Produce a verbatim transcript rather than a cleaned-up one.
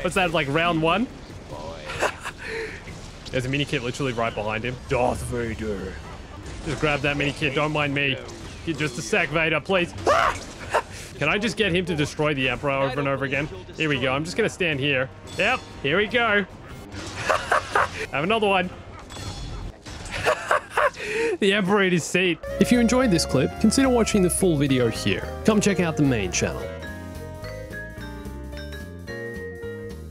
What's that, like round one? There's a mini kit literally right behind him. Darth Vader. Just grab that mini kit, don't mind me. Get just a sec, Vader, please. Can I just get him to destroy the Emperor over and over again? Here we go, I'm just gonna stand here. Yep, here we go. Have another one. The Emperor in his seat. If you enjoyed this clip, consider watching the full video here. Come check out the main channel.